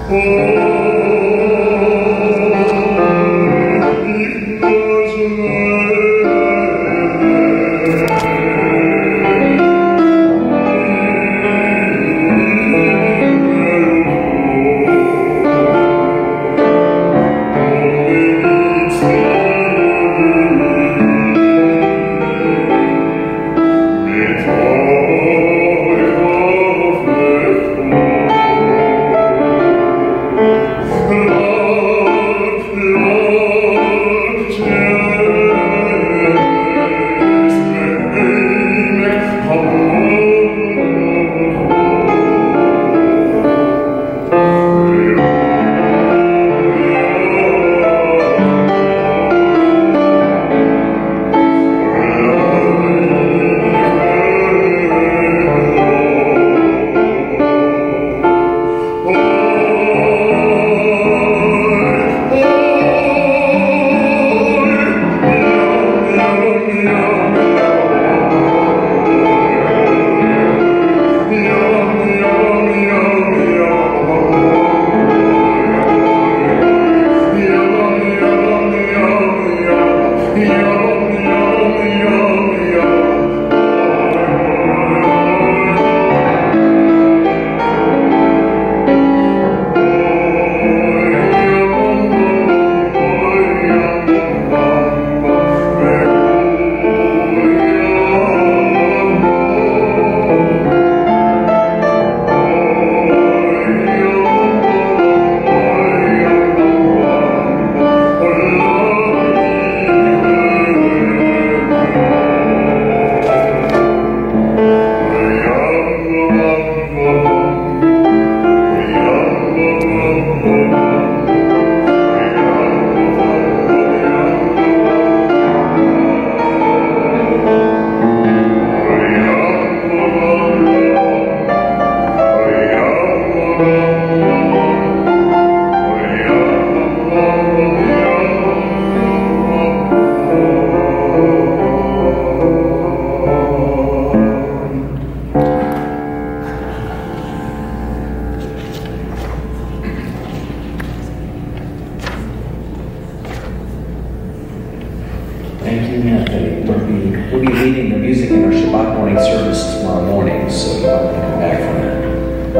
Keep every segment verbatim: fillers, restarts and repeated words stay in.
We'll be leading the music in our Shabbat morning service tomorrow morning, so you want to come back from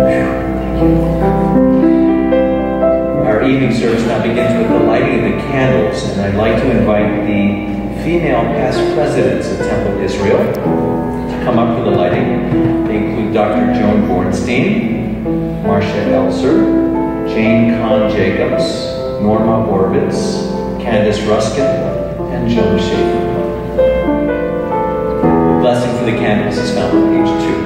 that. Our evening service now begins with the lighting of the candles, and I'd like to invite the female past presidents of Temple Israel to come up for the lighting. They include Doctor Joan Bornstein, Marcia Elser, Jane Kahn Jacobs, Norma Orbitz, Candace Ruskin, and Joan Schaefer. The blessing for the candles is found on page two.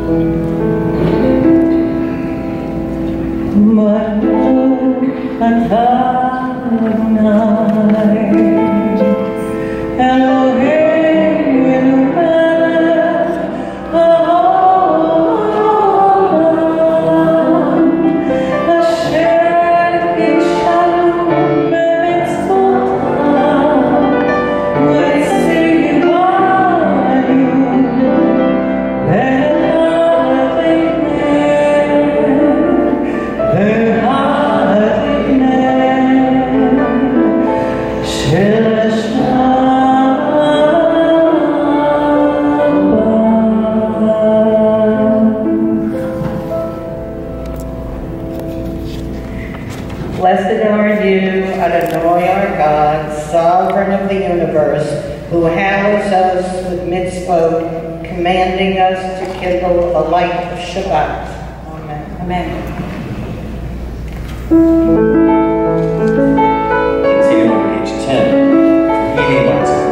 Blessed are you, Adonai our God, sovereign of the universe, who handles us with mitzvot, commanding us to kindle the light of Shabbat. Amen. Amen. Continuing on page ten, heating lights of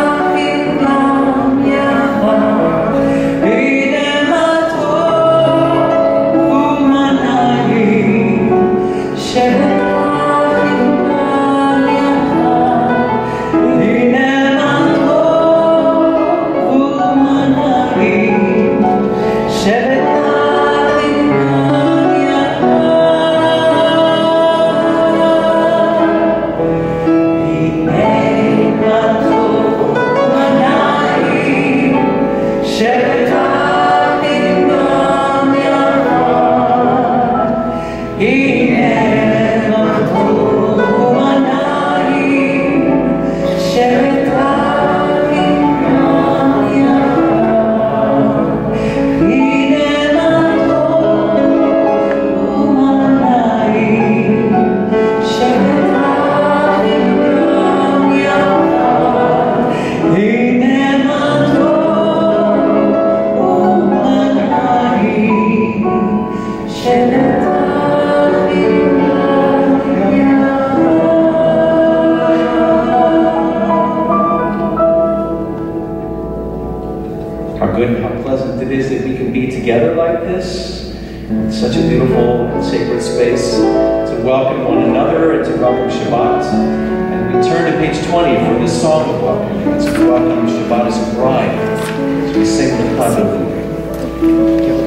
Shabbat together like this, in such a beautiful and sacred space, to welcome one another and to welcome Shabbat. And we turn to page twenty for this song of welcoming, as we welcome Shabbat as a bride, as we sing the Hallelujah.